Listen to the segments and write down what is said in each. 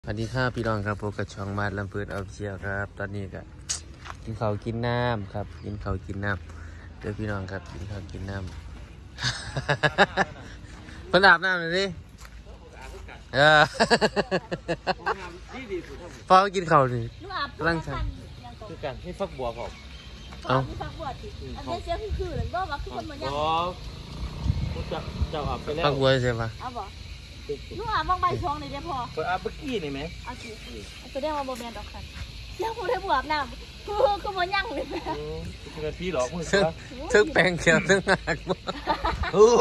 สวัสดีครับพี่น้องครับพบกับช่องมาดลำเพิดออฟฟิเชียลครับตอนนี้ก็กินข้าวกินน้ำครับกินข้าวกินน้ำเดี๋ยวพี่น้องครับกินข้าวกินน้ำ เพิ่นอาบน้ำเลยดิพอกินข้าวนี่ร่างฉันคือกันให้ฟักบัวผมเอาฟักบัวติอันนี้เสียคือเลยบ่ว่าคือคนบ่ยังเจ้าอาบไปแล้วฟักบัวใช่ปะเอาบ่ลูกอาบบ้างใบช่องนี่ได้พอเปิดอาบเมื่อกี้นี่ไหมเอาสิแสดงว่าบ่แม่นดอกคันเสียผู้ได้บ่อาบน้ำคือบ่ยังเลยแม่คือพี่หลอกมึงทึกแปลงเขียวทึกหักบ่โอ้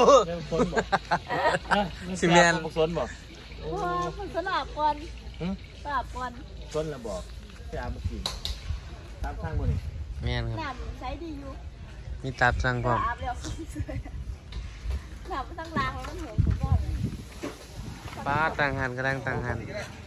สิแม่นสนบ่โอ้มันสลับก่อนสลับก่อนสนแล้วบอกไปอาบเมื่อกี้ตามทางบนแม่นครับน้ำใช้ดีอยู่มีตับสั่งพร้อมอาบแล้วน้ำตั้งล้างแล้วมันเหินผมบ่ป้าต่างหันก็ดังต่างหัน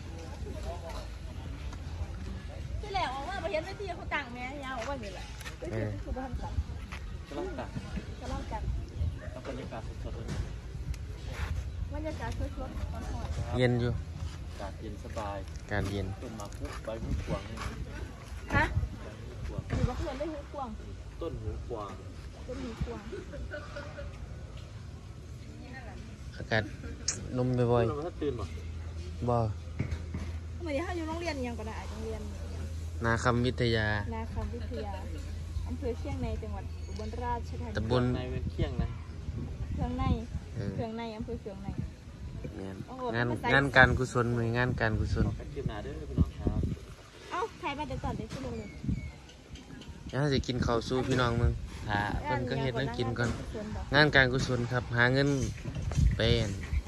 ที่แหลกออกว่าไปเห็นไม่ที่เขาต่างแม่ยาวว่านี่แหละคือบ้านต่างกำลังตักกำลังกันแล้วบรรยากาศสดๆเลยบรรยากาศสดๆเย็นอยู่อากาศเย็นสบายการเย็นต้นหมากพุกใบหูกวางฮะหรือว่าเพื่อนได้หูกวางต้นหูกวางต้นหูกวางอากาศนมบ่อยๆตื่นบ่บ่ทำไมถ้าอยู่โรงเรียนยังก็ได้โรงเรียนนาคำวิทยานาคำวิทยาอำเภอเชียงในจังหวัดอุบลราชธานีตำบลในเป็นเคียงนะเชียงในเชียงในอำเภอเชียงในงานการกุศลงานการกุศลขึ้นหน้าเด้อพี่น้องครับเอ้าใครมาแต่ก่อนได้ขึ้นลงเลยถ้าจะกินข้าวสู้พี่น้องมึงหาเพิ่นก็เฮ็ดให้กินก่อนงานการกุศลครับหาเงินเป็น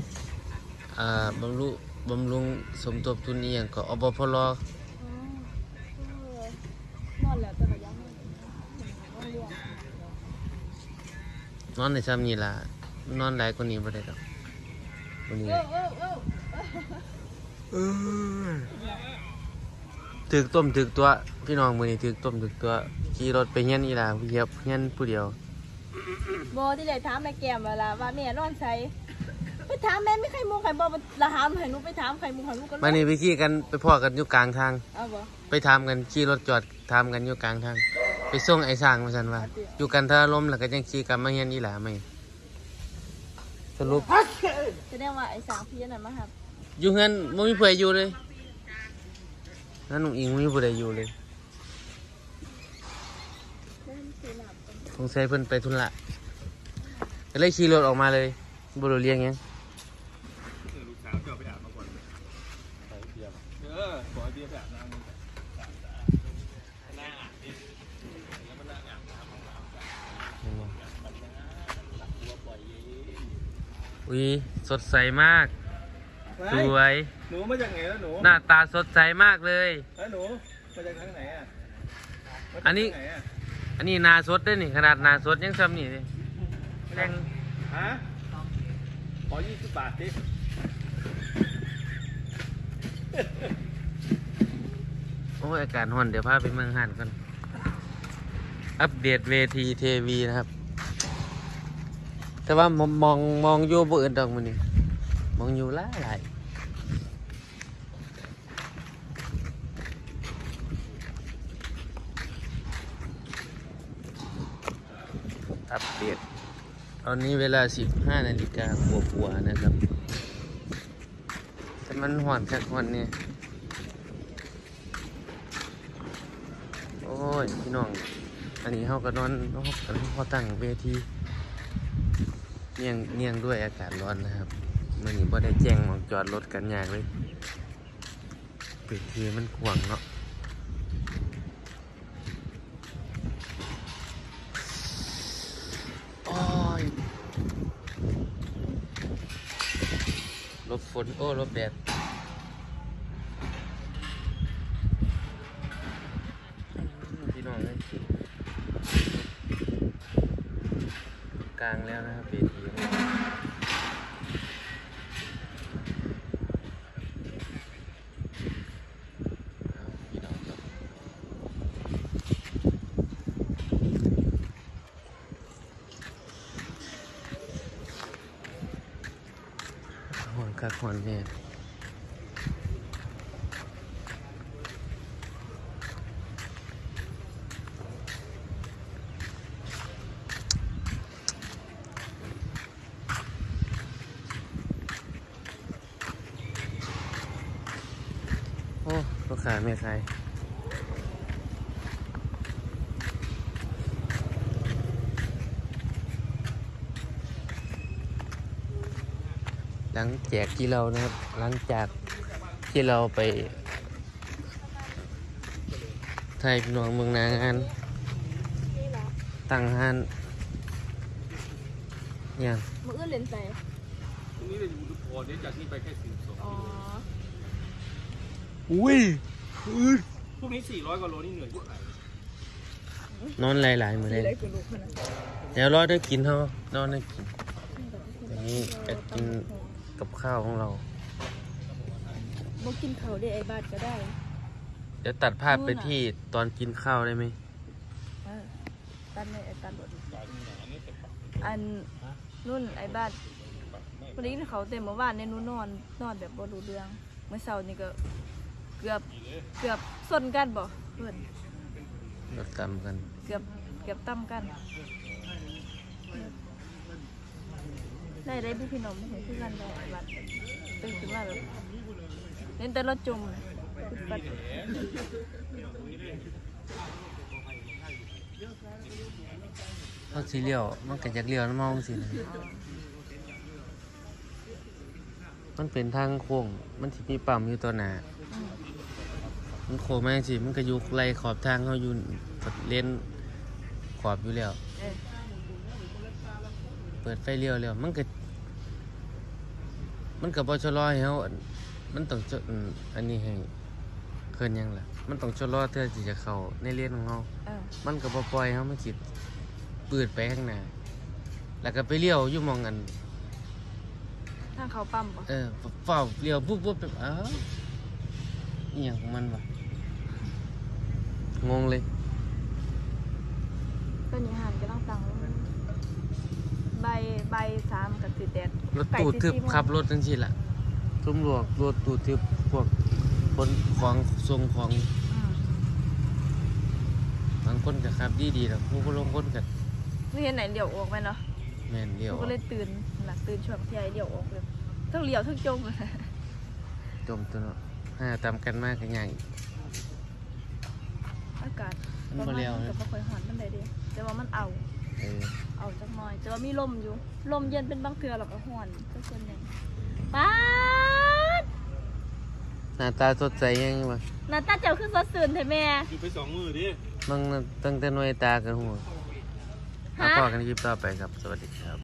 บำรุงสมทบทุนนี้อย่างก็อบพลนอนแล้วแต่ก็ยังนอนในซ้ำนี่ล่ะนอนหลายกว่านี้บ่ได้ดอกวันนี้ถึกต้มถึกตัวพี่น้องมื้อนี้ถึกต้มถึกตัวขี่รถไปเฮียนอีหล่าเหยียบเฮียนผู้เดียวบ่ที่ได้ถามแม่แก้มว่าแม่นอนไสไปถามแม่ไม่ใครมุงใครบอกละถามให้หนูไปถามใครมุงใครมุงกันมานี่ไปขี่กันไปพ้อกันอยู่กลางทางไปถามกันขี่รถจอดถามกันอยู่กลางทางไปส่งไอ้สร้างมาซั่นว่าอยู่กันถ้าล้มแล้วก็จังขี่กลับมาเฮียนอีหล่าไหมสรุปแสดงว่าไอ้สางพี่นั่นมาครับอยู่เฮือนบ่มีผู้ใดอยู่เลยนั่นน้องอิงบ่มีผู้ใดอยู่เลยสงสัยเพิ่นไปธุระก็เลยขี่รถออกมาเลยบ่รู้เรื่องหยังลูกสาวจะไปอาบมาก่อนไปเบียร์ขอเบียร์แบบนั้นน่าอาบดิแล้วมันน่าอาบน้ำของเราอุ้ยสดใสมากสวยหนูมาจากไหนแล้วหนูหน้าตาสดใสมากเลยแล้วหนูมาจากทางไหนอ่ะอันนี้นาสดด้วยนี่ขนาดนาสดยังซ้ำนี่เลยแรงฮะขอ20 บาทดิโอ้ยอากาศร้อนเดี๋ยวพาไปเมืองหันกันอัปเดตเวทีเทวีนะครับแต่ว่ามองอยู่บ่อื่นดอกมันนี่มองอยู่หลายอัปเดตตอนนี้เวลา 15 นาฬิกากว่าๆนะครับแต่มันหอนสักวันเนี่ยโอ้ยพี่น้องอันนี้เขาก็นอนเขาตั้งเวทีเนียงด้วยอากาศร้อนนะครับมันนี่บ่ได้แจ้งหมองจอดรถกันยากเลยเวทีมันกว้างเนาะลบฝนลบแดดพี่น้องเลยกลางแล้วนะครับเวทีพี่น้องครับหอนคักหอนแน่โอ้ลูกค้าไม่ใครหลังแจกที่เรานะครับหลังจากที่เราไปไทยพี่น้องเมืองนางานนี่เหรอตั้งห้านเนี่ยงมืออื่นเล่นใส่พรุ่งนี้เราจะดูพอเดี๋ยวจากนี้ไปแค่42 อ๋ออุ้ยพรุ่งนี้400 กว่าโลนี่เหนื่อยที่ไหนนอนหลายๆมือเลยอะไรคือลูกขนาดเดี๋ยวรอได้กินเท่านอนได้กินอันนี้จะกินกับข้าวของเราบ่กินเขาได้ไอ้บาดก็ได้เดี๋ยวตัดภาพไปที่ตอนกินข้าวได้ไหมตันเลยไอ้ตันหมดอันนุ่นไอ้บาดวันนี้เขาเต็มเมื่อวานในนู้นนอนแบบบ่รู้เรื่องเมื่อเช้านี่ก็เกือบสนกันบ่เพื่อนเราตำกันเกือบตั้มกันได้พี่น้องไม่เห็นคือกันได้บัดตื่นขึ้นมาแบบเล่นแต่รถจมบัดเขาสีเลี้ยวมันก็จากเลี้ยวน้ำมองสินะมันเป็นทางโค้งมันที่มีปั๊มอยู่ตัวหน้ามันโค้งมาสิมันก็อยู่ไล่ขอบทางเขาอยู่เลนขอบอยู่แล้ว เปิดไฟเลี้ยวแล้วมันก็บ่ชะลอให้เฮามันต้องอันนี้ให้เพิ่นยังล่ะมันต้องชะลอเพื่อที่จะเข้าในเลนของเฮามันก็บ่ปล่อยเฮามันสิปืดไปข้างหน้าแล้วก็ไปเลี้ยวอยู่หม้องอันทางเขาปั๊มบ่เฝ้าเลี้ยวปุ๊บแบบอ้าวอีหยังของมันวะงงเลยก็นี่หันก็ต้องสั่งใบ3กับ4แดดรถตู้ทึบขับรถจังซี่ล่ะตำรวจรถตู้ทึบพวกคนของส่งของบางคนก็ขับดีๆแล้วผู้ก็ลงคนก็ไม่เห็นไหนเลี้ยวออกไปเนาะแม่นเลี้ยวก็เลยตื่นช่วงที่ไอ้เลี้ยวออกเลยทั้งเลี้ยวทั้งจมจมตัวเนาะตามกันมากกันใหญ่อากาศมันบ่เลี้ยวกับบ่ค่อยร้อนปานใดเด้แต่ว่ามันเอาจักหน่อยแต่ว่ามีลมอยู่ลมเย็นเป็นบางเทื่อแล้วก็ร้อนก็ส่วนใหญ่ป๊าดหน้าตาสดใสยังวะหน้าตาเจ้าคือสดชื่นแท้แม่อยู่ไป2 มือดิมันตั้งแต่หน่วยตากันหัวฮะพอกันคลิปต่อไปครับ สวัสดีครับ